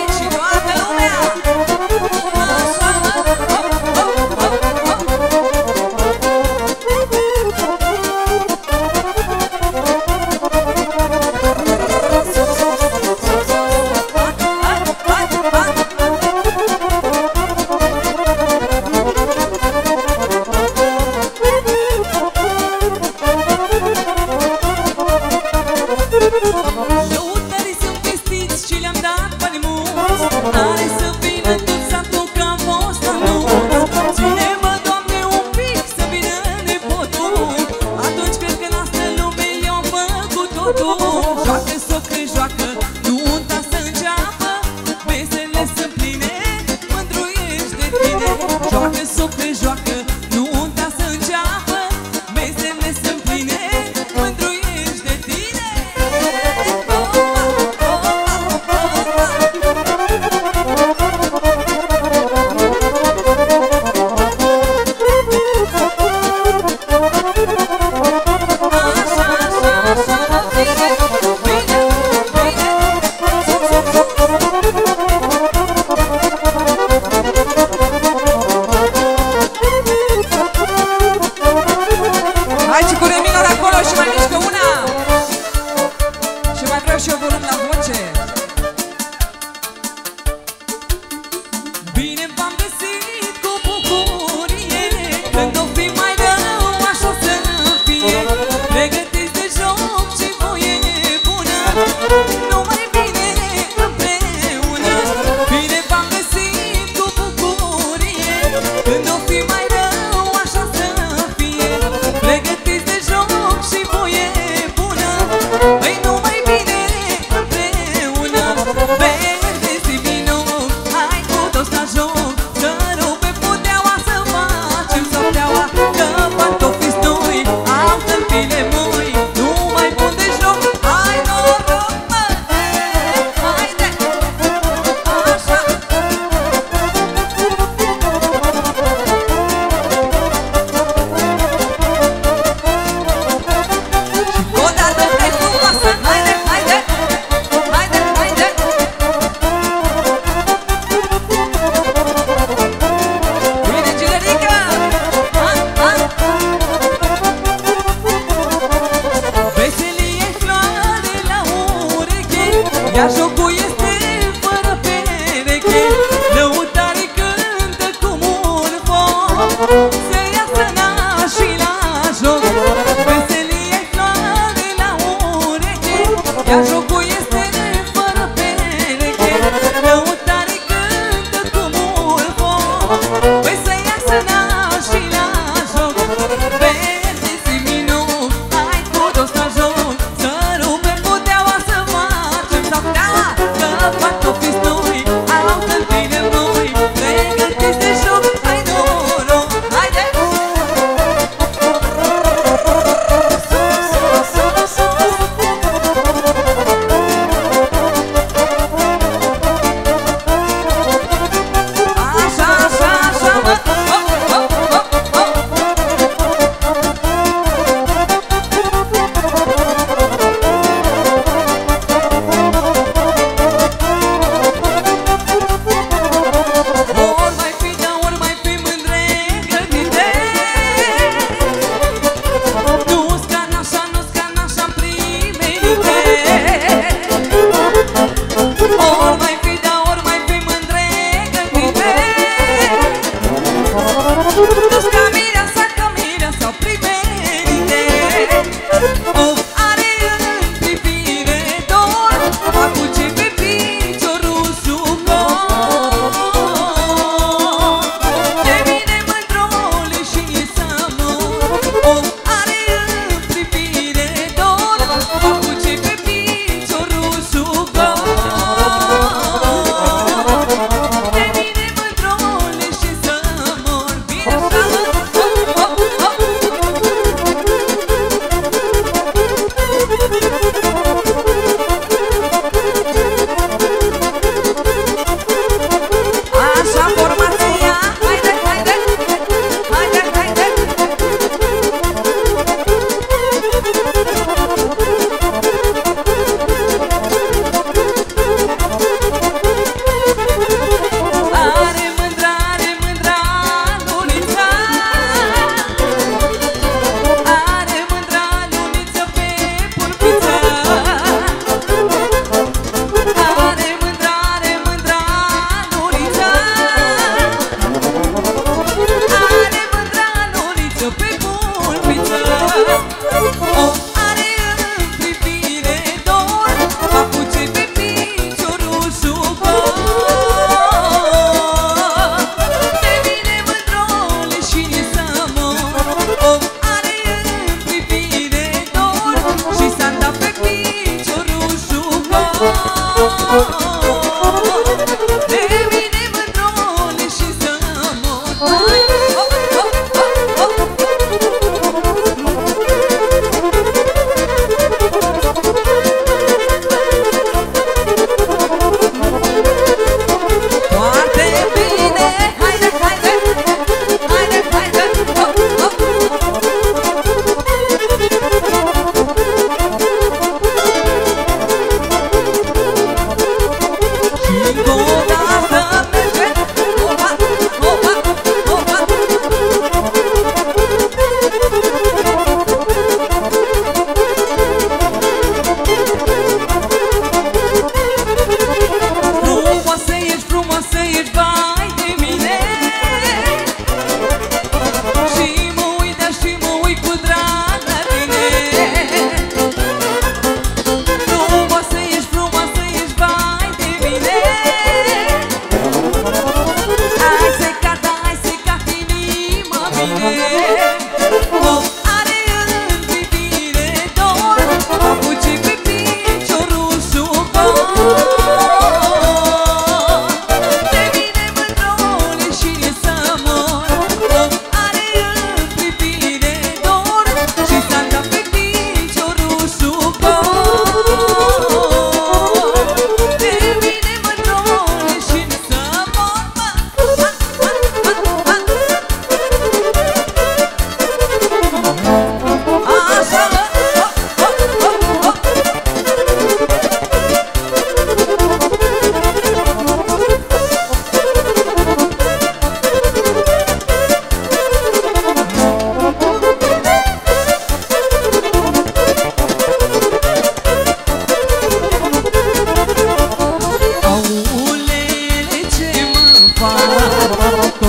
și toată lumea. Lăutarii sunt vestiți și le-am dat bani mulți. Are să vină tot satul că am fost anunț. Ține-mă, Doamne, un pic să vină nepotul. Atunci cred că noastră lume i-a făcut totul. Joacă, socră, joacă, nunta să înceapă. Mesele sunt pline, mândruiești de tine. Joacă, socră, joacă, nunta să înceapă. Mesele sunt pline, mândruiești de tine. Hai și cu reminul acolo și mai mișcă una. Și mai vreau și eu volum la voce. Bine v-am găsit cu bucurie. Când o fi mai rău, așa o să fie. Pregătiți de joc și voie bună. Numai bine împreună. Bine v-am găsit cu bucurie. Când o fi mai rău, așa o să fie. Pregătiți de joc și voie bună. Păi numai bine împreună. Verde și vino, hai cu toți la joc.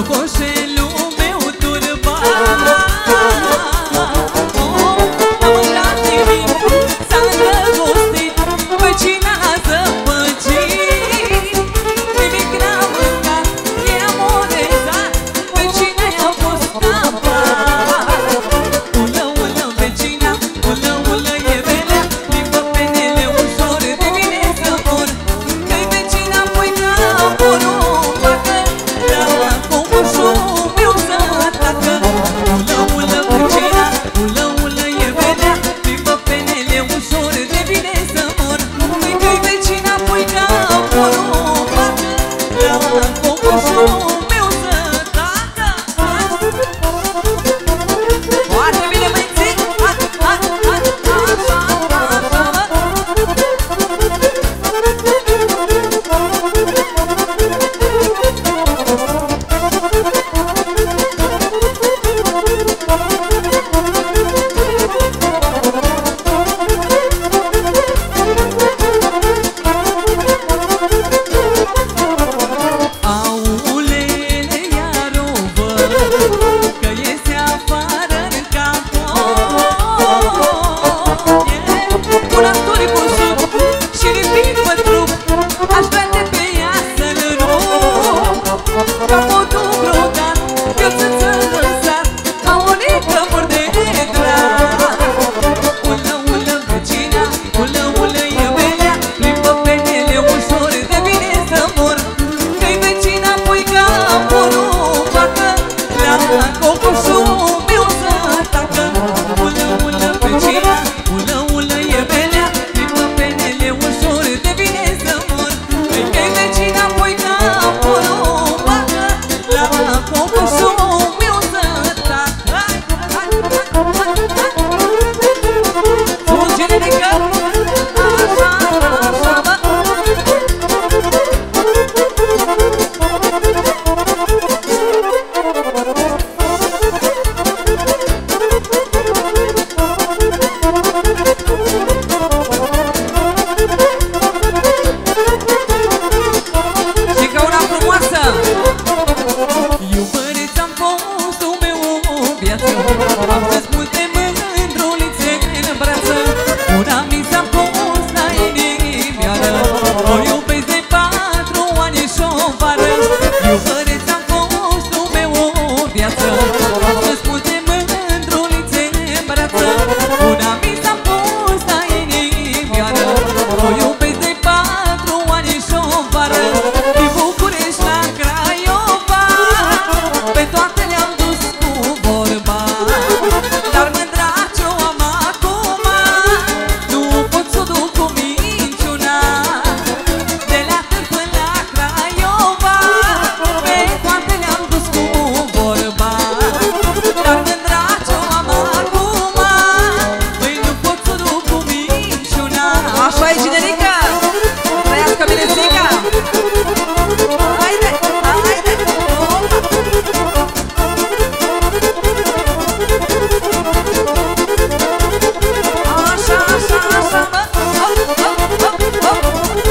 cocoșelul meu turbat. Am îngrat nimic, s-a îndrăgostit, vecina l-a zăpăcit. Nimic n-a mâncat, e amorezat, vecina i-a fost scapat. Ulă, ulă, vecina, ulă, ulă, e belea, plimbă penele ușor, devine să mor. Că-i vecina pui caporul, facă la cocoșul meu să tacă. Ulă, ulă, vecina, ulă, ulă, e belea, plimbă penele ușor, devine să mor. Că-i vecina pui caporul, facă la cocoșul meu să tacă. Foarte bine, băieții! Aulele, iar o văd că iese afară-n capot. Un actor cu suc și ripit pe trup, aș vrea de pe ea să-l rup. Capotul brodat, cățăță lăsat, aurică mor de drag. Ulă, ulă, vecina, ulă, ulă, e belea, plimbă penele ușor, devine să mor. Că-i vecina pui caporul, facă la cocoșul meu să tacă. Ulă, ulă, vecina, ulă, ulă, e belea, plimbă penele ușor, devine să mor. Că-i vecina pui caporul, facă la cocoșul meu să tacă. Sus, generică! Așa, așa, bă! Și ca una frumoasă! Iubăreț-am fostul meu o viață, am pus multe mândrulițe în brață. Una mi s-a pus la inimioară, o iubesc de 4 ani și-o vară. Iubăreț-am fostul meu o viață, am pus multe mândrulițe în brață. Una mi s-a pus la inimioară, o iubesc de 4 ani și-o vară. Din București la Craiova, pe toate le-am dus cu vorba. Dar mândra ce-o am acum, nu pot să o duc cu minciuna. De la Târg până la Craiova, pe toate le-am dus cu vorba. Dar mândra ce-o am acum, păi nu pot să o duc cu minciuna. Așa e, generică! Trăiască bine, zica! Haide, haide! Așa, așa, așa, bă! Hop, hop, hop, hop!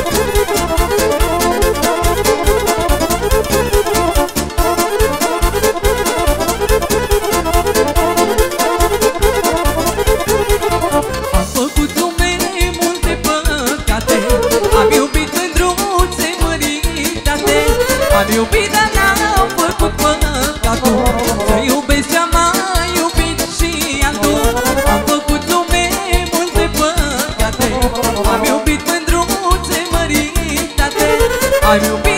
Am făcut lume multe păcate, am iubit mândruțe măritate. Am iubit, dar n-am făcut păcatul, să iubesc ce-am mai iubit și am dus. Am făcut lume multe păcate, am iubit mândruțe măritate. Am iubit